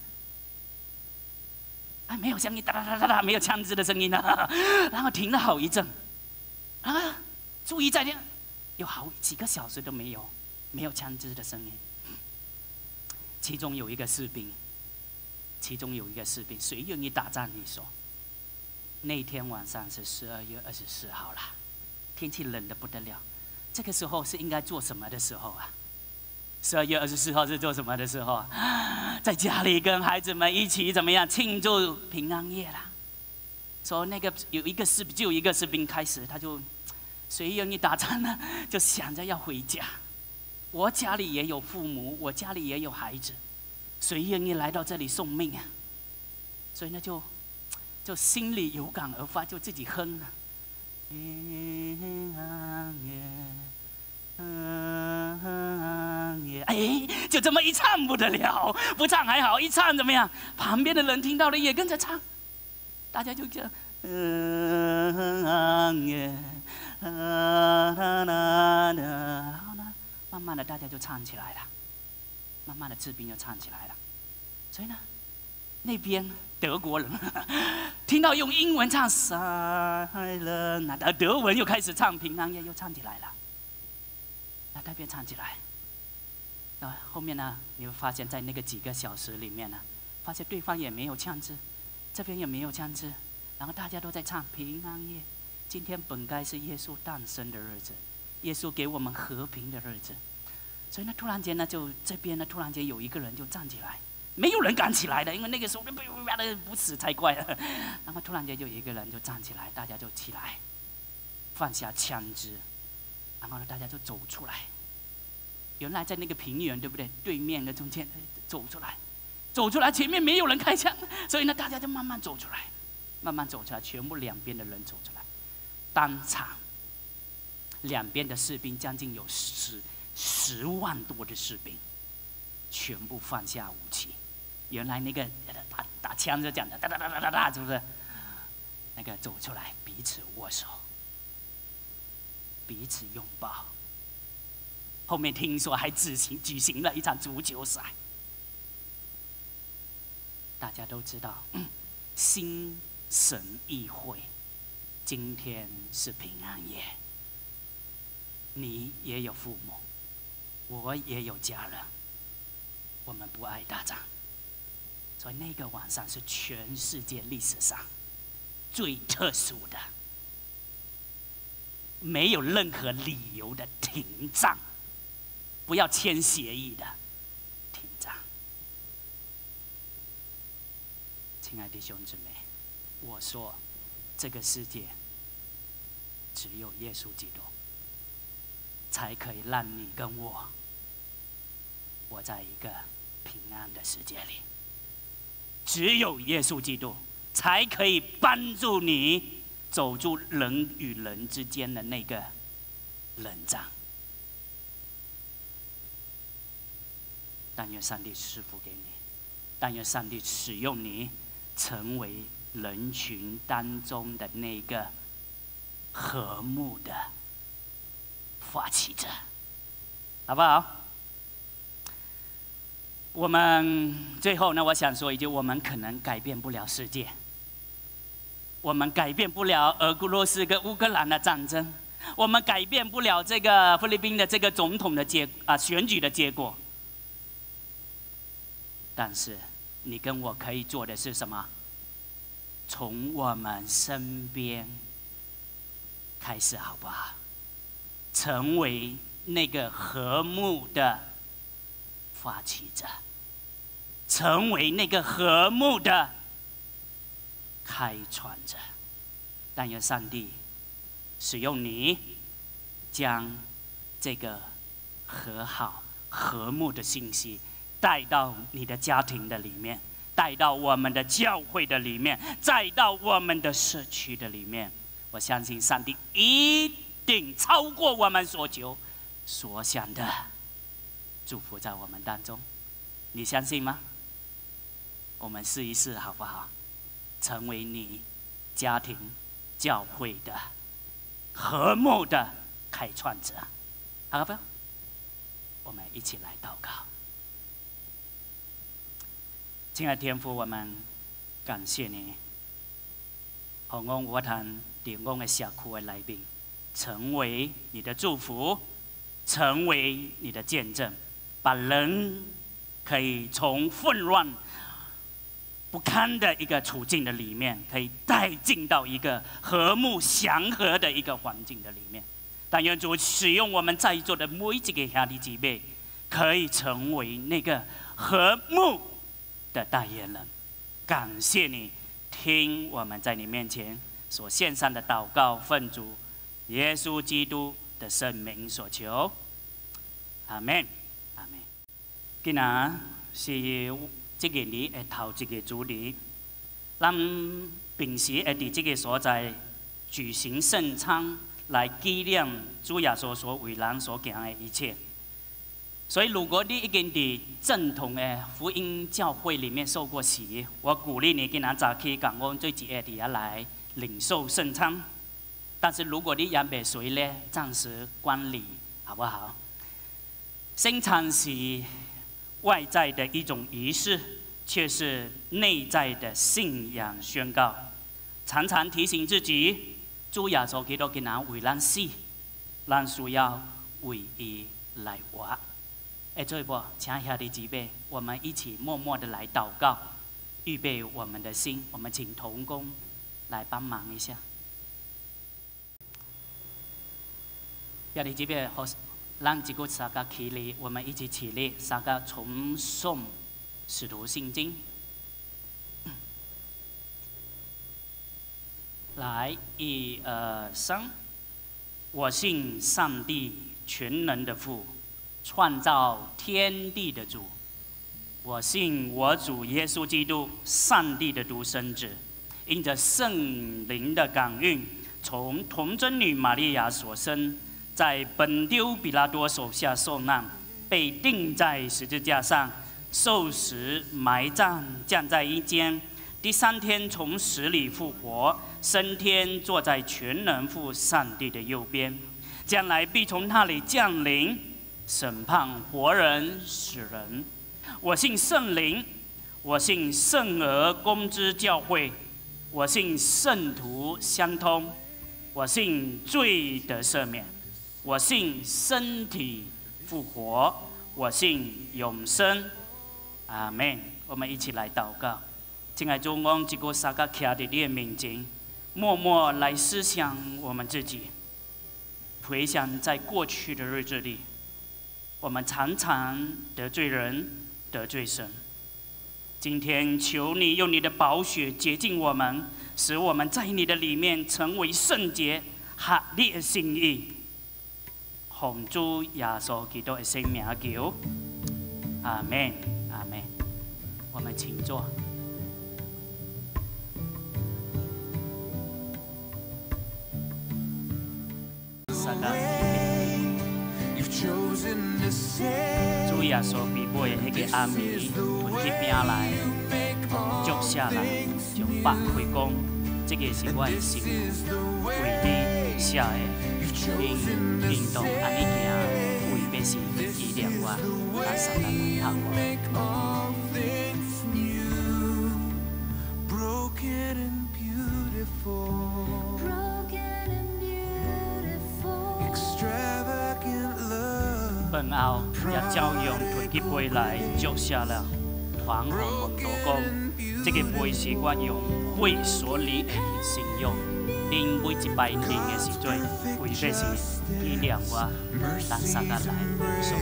哎，没有声音，哒哒哒哒哒，没有枪支的声音啊，然后停了好一阵。啊！注意在听，有好几个小时都没有，没有枪支的声音。其中有一个士兵，其中有一个士兵，谁愿意打仗？你说，那天晚上是十二月二十四号啦，天气冷得不得了。这个时候是应该做什么的时候啊？十二月二十四号是做什么的时候啊？在家里跟孩子们一起怎么样庆祝平安夜啦？说那个有一个士兵，就有一个士兵开始，他就。谁愿意打仗呢？就想着要回家。我家里也有父母，我家里也有孩子，谁愿意来到这里送命啊？所以呢，就就心里有感而发，就自己哼啊。哎，就这么一唱不得了，不唱还好，一唱怎么样？旁边的人听到了也跟着唱，大家就这样。嗯耶，啊啦啦啦，然后呢，慢慢的大家就唱起来了，慢慢的士兵就唱起来了。所以呢，那边德国人听到用英文唱 Silent， 那德文又开始唱平安夜，又唱起来了。那那边唱起来，啊，后面呢，你会发现在那个几个小时里面呢，发现对方也没有枪支，这边也没有枪支。然后大家都在唱平安夜，今天本该是耶稣诞生的日子，耶稣给我们和平的日子。所以呢，突然间呢，就这边呢，突然间有一个人就站起来，没有人敢起来的，因为那个时候不死才怪了。然后突然间就有一个人就站起来，大家就起来，放下枪支，然后呢，大家就走出来。原来在那个平原，对不对？对面的中间走出来，走出来，前面没有人开枪，所以呢，大家就慢慢走出来。慢慢走出来，全部两边的人走出来，当场两边的士兵将近有十十万多的士兵，全部放下武器。原来那个打打枪就讲的哒哒哒哒哒哒，是不是？那个走出来，彼此握手，彼此拥抱。后面听说还举行举行了一场足球赛。大家都知道，嗯、心神意会，今天是平安夜。你也有父母，我也有家人，我们不爱打仗，所以那个晚上是全世界历史上最特殊的，没有任何理由的停战，不要签协议的停战。亲爱的弟兄姊妹，我说，这个世界只有耶稣基督，才可以让你跟我活在一个平安的世界里。只有耶稣基督才可以帮助你走出人与人之间的那个冷战。但愿上帝赐福给你，但愿上帝使用你，成为人群当中的那个和睦的发起者，好不好？我们最后呢，我想说一句：我们可能改变不了世界，我们改变不了俄罗斯跟乌克兰的战争，我们改变不了这个菲律宾的这个总统的结啊选举的结果。但是，你跟我可以做的是什么？从我们身边开始，好不好？成为那个和睦的发起者，成为那个和睦的开创者。但愿上帝使用你，将这个和好、和睦的信息带到你的家庭的里面，带到我们的教会的里面，再到我们的社区的里面。我相信上帝一定超过我们所求所想的祝福在我们当中。你相信吗？我们试一试好不好？成为你家庭教会的和睦的开创者，好不好？我们一起来祷告。亲爱的天父，我们感谢你，让我我谈在我的社区的里面，成为你的祝福，成为你的见证，把人可以从混乱不堪的一个处境的里面，可以带进到一个和睦祥和的一个环境的里面。但愿主使用我们在座的每一个兄弟姐妹，可以成为那个和睦的代言人。感谢你听我们在你面前所献上的祷告，奉主耶稣基督的圣名所求，阿门，阿门。今仔是这个日的头一个主日，咱平时会伫这个所在举行圣餐，来纪念主耶稣所为人所行的一切。所以，如果你已经在正统的福音教会里面受过洗，我鼓励你今仔早起赶我最几个底下来领受圣餐。但是，如果你也未随呢，暂时观礼，好不好？圣餐是外在的一种仪式，却是内在的信仰宣告。常常提醒自己，主耶稣基督今仔为咱死，咱需要为伊来活。哎，做一波，请兄弟姐妹，我们一起默默的来祷告，预备我们的心。我们请同工来帮忙一下。兄弟姐妹，好，让几个大家起立，我们一起起立，大家重诵《使徒信经》。来，一、二、三。我信上帝全能的父，创造天地的主。我信我主耶稣基督，上帝的独生子，因着圣灵的感孕，从童贞女玛利亚所生， 在本丢比拉多手下受难，被钉在十字架上，受死、埋葬，降在阴间。第三天从死里复活，升天，坐在全能父上帝的右边。将来必从那里降临，审判活人死人。我信圣灵，我信圣而公之教会，我信圣徒相通，我信罪得赦免，我信身体复活，我信永生。阿门。我们一起来祷告。亲爱的主，我一个三个徛在你的面前，默默来思想我们自己，回想在过去的日子里，我们常常得罪人，得罪神。今天求你用你的宝血洁净我们，使我们在你的里面成为圣洁，合你的心意。奉主耶稣基督的圣名求，阿门，阿门。我们请坐。主耶稣被买的那个暗暝，摕起饼来，祝下来，将百开讲，这个是我的心，为你写的，应应当安尼行，为要是纪念我，咱三个来读我。饭后也照样摕起杯来，祝下了，传向门徒讲：这个杯是我用血所立的信用，恁每一摆啉的时阵，为的是纪念我，咱三个来说。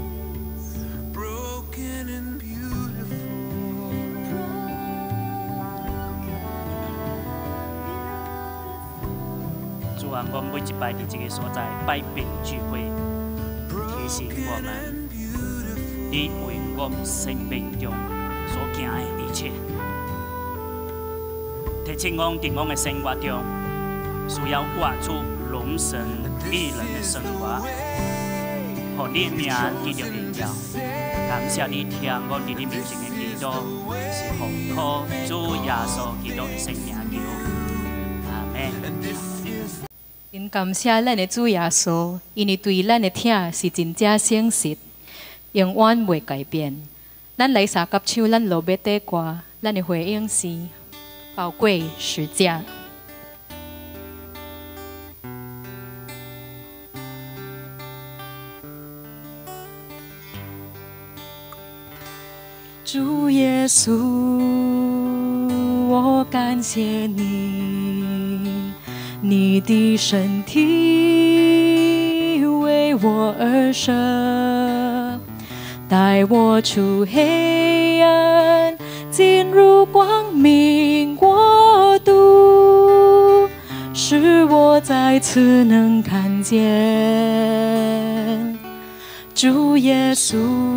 主啊，我每一摆伫这个所在摆饼聚会。提醒我们，你为我们生命中所行的一切，提醒我伫我的生活中需要活出荣神益人的生活，互你的名得到荣耀。感谢你听我伫你面前的祈祷，是奉靠主耶稣基督的圣名求，阿门。 因感谢咱的主耶稣，因为对咱的听是真正诚实，永远袂改变。咱来三甲唱咱路要底歌，咱的回应是宝贵实价。主耶稣，我感谢你。你的身体为我而生，带我出黑暗，进入光明国度，使我再次能看见。主耶稣，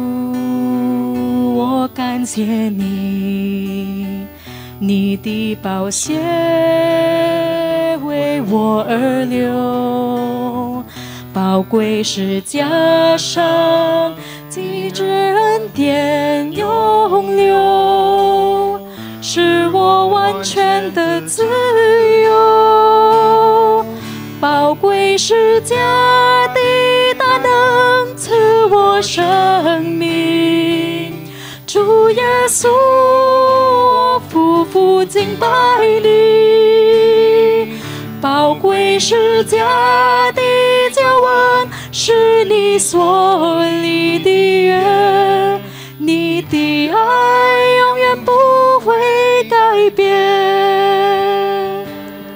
我感谢你，你的宝血为我而流，宝贵是加上极致恩典永留，使我完全的自由。宝贵是加的大能赐我生命，主耶稣，我夫妇敬拜你。宝贵是加的救恩，是你所立的约，你的爱永远不会改变。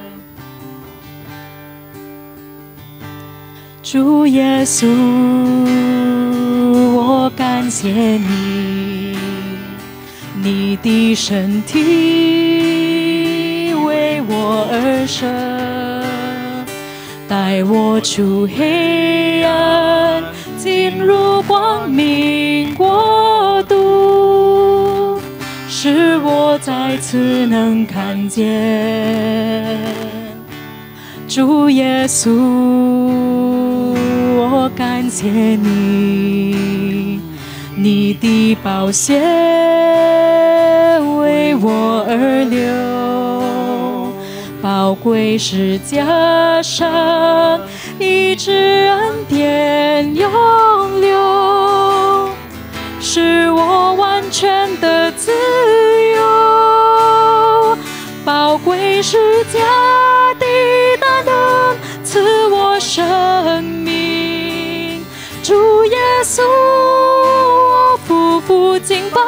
主耶稣，我感谢你，你的身体为我而生，带我出黑暗，进入光明国度，使我再次能看见主耶稣。 感谢你，你的宝血为我而流，宝贵十架上，你之恩典永留，使我完全的自由。宝贵十架的大能赐我生命，主耶稣，我夫妇敬拜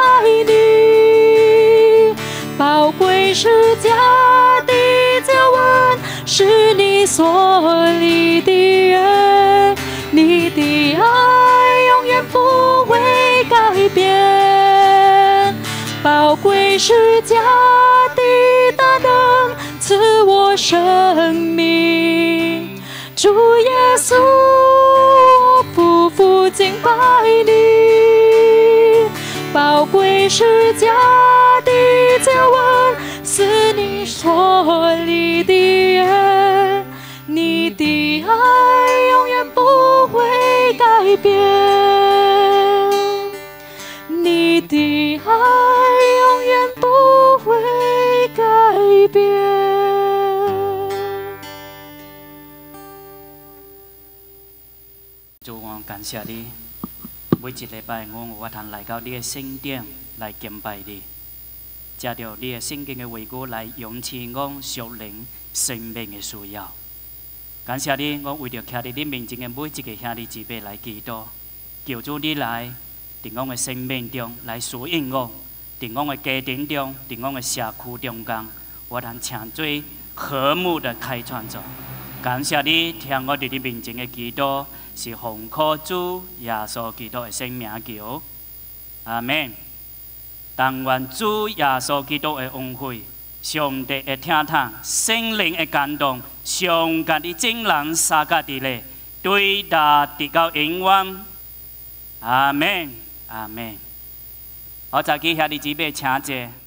你。宝贵十架的救恩是你所立的约，你的爱永远不会改变。宝贵十架的大能赐我生命，主耶稣，我夫妇敬拜你。宝贵十架的救恩是你所立的约，你的爱永远不会改变，你的爱永远不会改变。 主，我感谢你，每一礼拜我有法通来到你的圣殿来敬拜你，借着你的圣经的话语来涌起我属灵生命的需要。感谢你，我为着徛在你面前的每一个兄弟姊妹来祈祷，求主你来，在我的生命中来使用我，在我的家庭中，在我的社区中间，我通成做和睦的开创者。感谢你，听我伫你面前的祈祷，是奉靠主耶稣基督的圣名求，阿门。但愿主耶稣基督的恩惠、上帝的听堂、圣灵的感动，上甲你众人三甲伫咧，对答直到永远。阿門，阿門。我早起兄弟姊妹請坐。